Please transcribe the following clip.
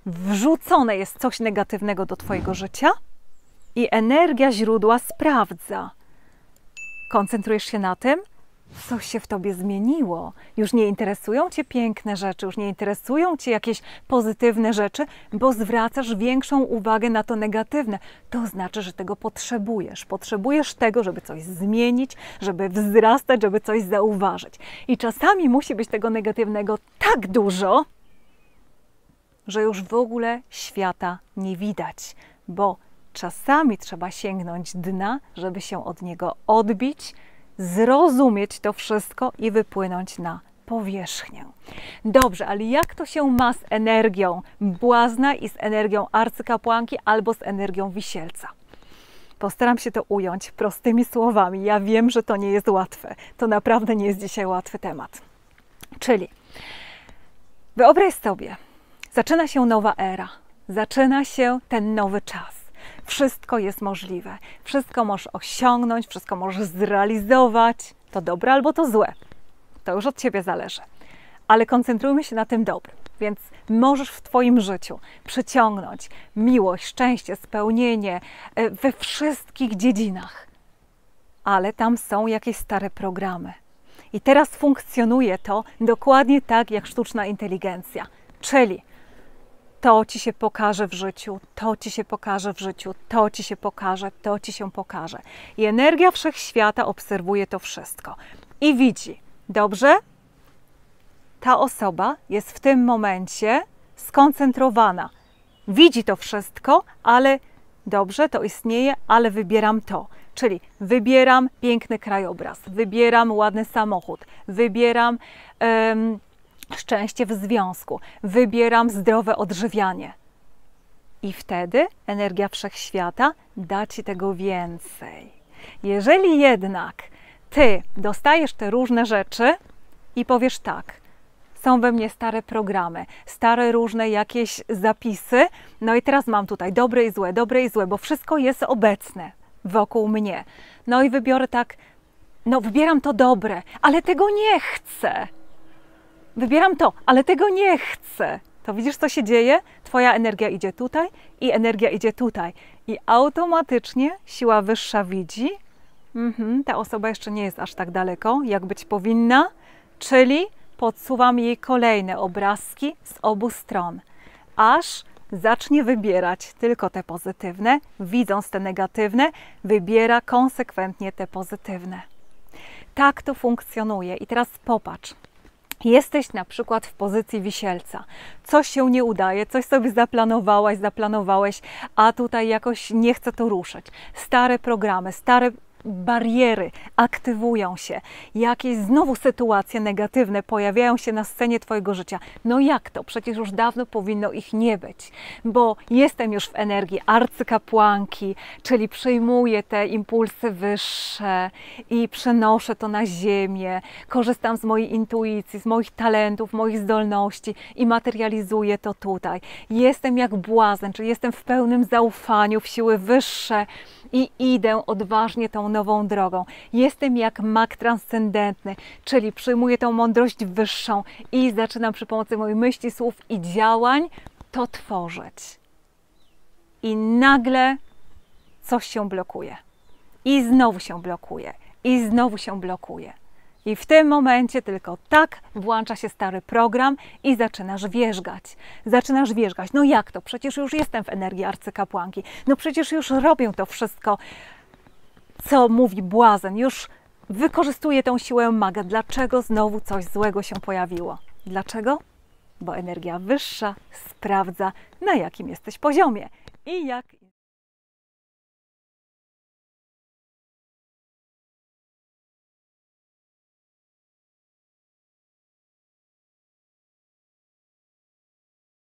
wrzucone jest coś negatywnego do twojego życia i energia źródła sprawdza. Koncentrujesz się na tym, coś się w tobie zmieniło. Już nie interesują cię piękne rzeczy, już nie interesują cię jakieś pozytywne rzeczy, bo zwracasz większą uwagę na to negatywne. To znaczy, że tego potrzebujesz. Potrzebujesz tego, żeby coś zmienić, żeby wzrastać, żeby coś zauważyć. I czasami musi być tego negatywnego tak dużo, że już w ogóle świata nie widać, bo czasami trzeba sięgnąć dna, żeby się od niego odbić, zrozumieć to wszystko i wypłynąć na powierzchnię. Dobrze, ale jak to się ma z energią błazna i z energią arcykapłanki albo z energią wisielca? Postaram się to ująć prostymi słowami. Ja wiem, że to nie jest łatwe. To naprawdę nie jest dzisiaj łatwy temat. Czyli wyobraź sobie, zaczyna się nowa era, zaczyna się ten nowy czas. Wszystko jest możliwe, wszystko możesz osiągnąć, wszystko możesz zrealizować. To dobre albo to złe, to już od ciebie zależy. Ale koncentrujmy się na tym dobrym, więc możesz w twoim życiu przyciągnąć miłość, szczęście, spełnienie we wszystkich dziedzinach. Ale tam są jakieś stare programy. I teraz funkcjonuje to dokładnie tak jak sztuczna inteligencja, czyli to ci się pokaże w życiu, to ci się pokaże w życiu, to ci się pokaże, to ci się pokaże. I energia wszechświata obserwuje to wszystko i widzi, dobrze, ta osoba jest w tym momencie skoncentrowana. Widzi to wszystko, ale dobrze, to istnieje, ale wybieram to. Czyli wybieram piękny krajobraz, wybieram ładny samochód, wybieram szczęście w związku, wybieram zdrowe odżywianie. I wtedy energia wszechświata da ci tego więcej. Jeżeli jednak ty dostajesz te różne rzeczy i powiesz tak, są we mnie stare programy, stare różne jakieś zapisy, no i teraz mam tutaj dobre i złe, bo wszystko jest obecne wokół mnie. No i wybiorę tak, no wybieram to dobre, ale tego nie chcę. Wybieram to, ale tego nie chcę. To widzisz, co się dzieje? Twoja energia idzie tutaj i energia idzie tutaj. I automatycznie siła wyższa widzi, ta osoba jeszcze nie jest aż tak daleko, jak być powinna, czyli podsuwam jej kolejne obrazki z obu stron, aż zacznie wybierać tylko te pozytywne, widząc te negatywne, wybiera konsekwentnie te pozytywne. Tak to funkcjonuje. I teraz popatrz. Jesteś na przykład w pozycji wisielca. Coś się nie udaje, coś sobie zaplanowałeś, a tutaj jakoś nie chce to ruszyć. Stare programy, stare bariery aktywują się. Jakieś znowu sytuacje negatywne pojawiają się na scenie twojego życia. No jak to? Przecież już dawno powinno ich nie być, bo jestem już w energii arcykapłanki, czyli przyjmuję te impulsy wyższe i przenoszę to na ziemię, korzystam z mojej intuicji, z moich talentów, moich zdolności i materializuję to tutaj. Jestem jak błazen, czyli jestem w pełnym zaufaniu w siły wyższe i idę odważnie tą nową drogą. Jestem jak mag transcendentny, czyli przyjmuję tą mądrość wyższą i zaczynam przy pomocy moich myśli, słów i działań to tworzyć. I nagle coś się blokuje. I znowu się blokuje. I znowu się blokuje. I w tym momencie tylko tak włącza się stary program i zaczynasz wierzgać. Zaczynasz wierzgać. No jak to? Przecież już jestem w energii arcykapłanki. No przecież już robię to wszystko, co mówi błazen. Już wykorzystuję tą siłę maga. Dlaczego znowu coś złego się pojawiło? Dlaczego? Bo energia wyższa sprawdza, na jakim jesteś poziomie. I jak